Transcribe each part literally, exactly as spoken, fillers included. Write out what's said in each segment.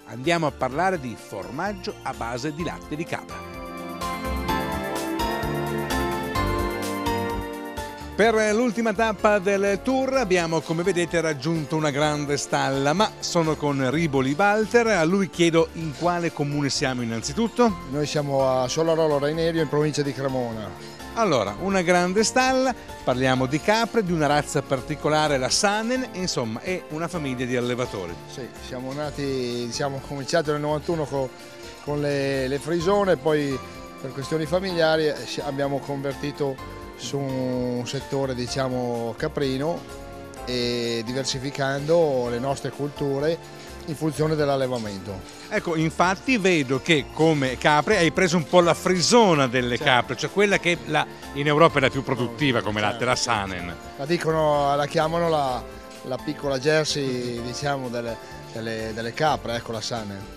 Andiamo a parlare di formaggio a base di latte di capra. Per l'ultima tappa del tour abbiamo, come vedete, raggiunto una grande stalla, ma sono con Riboli Walter. A lui chiedo in quale comune siamo innanzitutto. Noi siamo a Solarolo Rainerio, in provincia di Cremona. Allora, una grande stalla, parliamo di capre, di una razza particolare, la Saanen, insomma è una famiglia di allevatori. Sì, siamo nati, siamo cominciati nel novantuno con, con le, le frisone, poi per questioni familiari abbiamo convertito su un settore, diciamo, caprino, e diversificando le nostre culture in funzione dell'allevamento. Ecco, infatti vedo che come capre hai preso un po' la frisona delle certo. capre, cioè quella che la, in Europa è la più produttiva come certo. latte, la Saanen. La dicono, la chiamano la, la piccola Jersey, diciamo, delle, delle, delle capre, ecco la Saanen.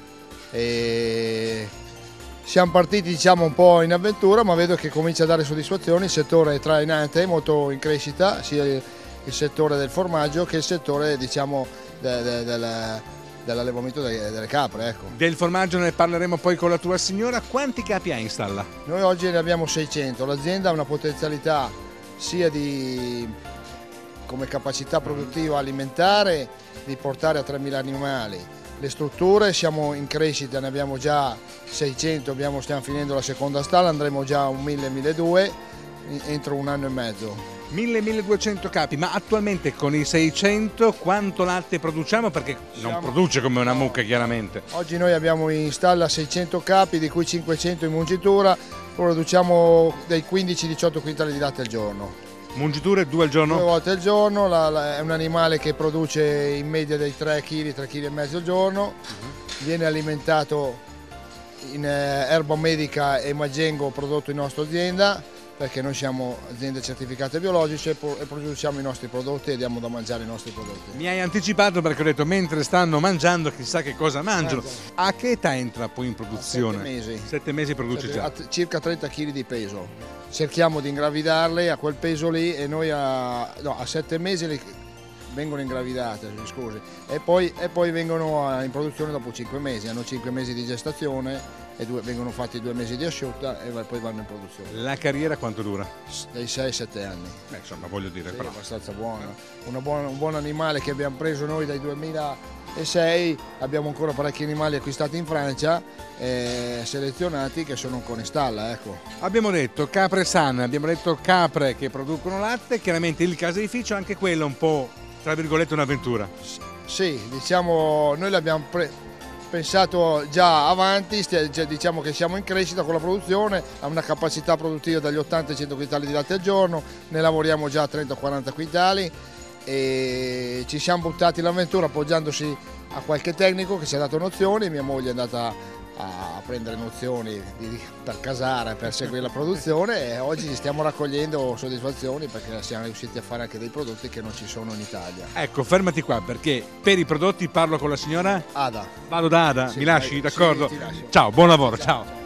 E siamo partiti, diciamo, un po' in avventura, ma vedo che comincia a dare soddisfazioni. Il settore è trainante, molto in crescita, sia il, il settore del formaggio che il settore, diciamo, de, de, del, dell'allevamento delle, delle capre. Ecco. Del formaggio ne parleremo poi con la tua signora. Quanti capi hai in stalla? Noi oggi ne abbiamo seicento. L'azienda ha una potenzialità sia di, come capacità produttiva alimentare, di portare a tremila animali. Le strutture siamo in crescita, ne abbiamo già seicento, abbiamo, stiamo finendo la seconda stalla, andremo già a un mille milleduecento entro un anno e mezzo. mille milleduecento capi, ma attualmente con i seicento quanto latte produciamo? Perché non siamo, produce come una mucca, chiaramente. Oggi noi abbiamo in stalla seicento capi, di cui cinquecento in mungitura, produciamo dai quindici diciotto quintali di latte al giorno. Mungiture due al giorno? Due volte al giorno, la, la, è un animale che produce in media dei tre chili, tre chili e mezzo al giorno, uh-huh. Viene alimentato in eh, erba medica e maggengo prodotto in nostra azienda, perché noi siamo aziende certificate biologiche e produciamo i nostri prodotti e diamo da mangiare i nostri prodotti. Mi hai anticipato perché ho detto mentre stanno mangiando chissà che cosa mangiano. Esatto. A che età entra poi in produzione? A sette mesi. Sette mesi produce Sette, già? A circa trenta chili di peso. Cerchiamo di ingravidarle a quel peso lì e noi a, no, a sette mesi le, vengono ingravidate, scusi, e poi, e poi vengono in produzione dopo cinque mesi, hanno cinque mesi di gestazione e due, vengono fatti due mesi di asciutta e poi vanno in produzione. La carriera quanto dura? Dai sei sette anni. Beh, insomma, voglio dire, sì, però. È abbastanza buona. Una buona. Un buon animale che abbiamo preso noi dai duemilasei, abbiamo ancora parecchi animali acquistati in Francia, eh, selezionati, che sono ancora in stalla. Ecco. Abbiamo detto capre sane, abbiamo detto capre che producono latte, chiaramente il caseificio, anche quello un po', tra virgolette, un'avventura. Sì, diciamo, noi l'abbiamo pre pensato già avanti, diciamo che siamo in crescita con la produzione, ha una capacità produttiva dagli ottanta ai cento quintali di latte al giorno, ne lavoriamo già a trenta quaranta quintali e ci siamo buttati in avventura appoggiandosi a qualche tecnico che ci ha dato nozioni. Mia moglie è andata a prendere nozioni per casare, per seguire la produzione e oggi stiamo raccogliendo soddisfazioni perché siamo riusciti a fare anche dei prodotti che non ci sono in Italia. Ecco, fermati qua perché per i prodotti parlo con la signora Ada. Vado da Ada, sì, mi lasci, vai, d'accordo? Sì, ti ciao, buon lavoro, ciao. ciao.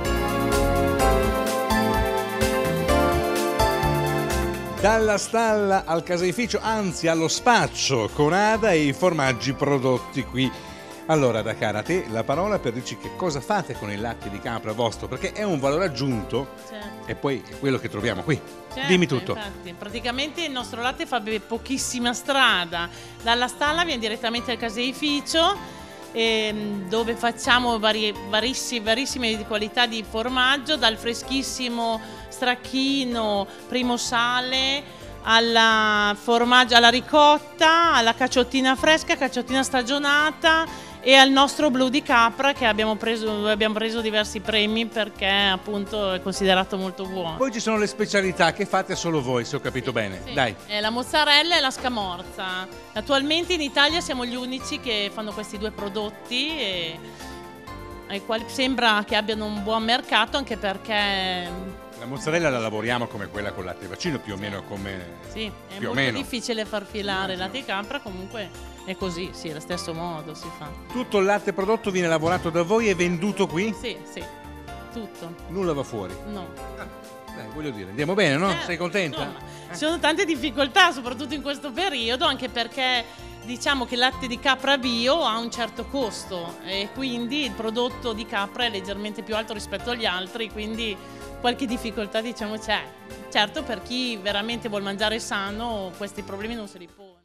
Dalla stalla al caseificio, anzi allo spaccio con Ada e i formaggi prodotti qui. Allora, da cara, a te la parola per dirci che cosa fate con il latte di capra vostro, perché è un valore aggiunto, certo. E poi è quello che troviamo qui. Certo, dimmi tutto. Infatti, praticamente il nostro latte fa pochissima strada, dalla stalla viene direttamente al caseificio, ehm, dove facciamo vari, varissime, varissime qualità di formaggio, dal freschissimo stracchino, primo sale, alla formaggio, alla ricotta, alla cacciottina fresca, cacciottina stagionata e al nostro blu di capra che abbiamo preso, abbiamo preso diversi premi perché appunto è considerato molto buono. Poi ci sono le specialità che fate solo voi, se ho capito sì, bene. Sì. Dai. È la mozzarella e la scamorza. Attualmente in Italia siamo gli unici che fanno questi due prodotti e ai quali sembra che abbiano un buon mercato, anche perché la mozzarella la lavoriamo come quella con latte vaccino, più o meno come... Sì, è più molto o meno. difficile far filare il latte di capra, comunque è così, sì, allo stesso modo si fa. Tutto il latte prodotto viene lavorato da voi e venduto qui? Sì, sì, tutto. Nulla va fuori? No. Ah, dai, voglio dire, andiamo bene, no? Eh, Sei contenta? Insomma, ci sono tante difficoltà, soprattutto in questo periodo, anche perché diciamo che il latte di capra bio ha un certo costo e quindi il prodotto di capra è leggermente più alto rispetto agli altri, quindi qualche difficoltà diciamo c'è. Certo, per chi veramente vuol mangiare sano questi problemi non se li pone.